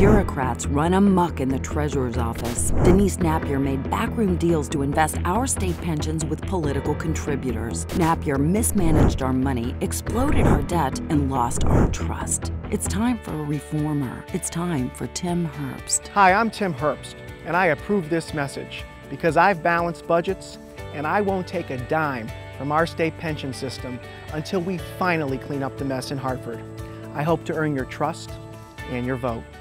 Bureaucrats run amok in the treasurer's office. Denise Nappier made backroom deals to invest our state pensions with political contributors. Nappier mismanaged our money, exploded our debt, and lost our trust. It's time for a reformer. It's time for Tim Herbst. Hi, I'm Tim Herbst, and I approve this message because I've balanced budgets, and I won't take a dime from our state pension system until we finally clean up the mess in Hartford. I hope to earn your trust and your vote.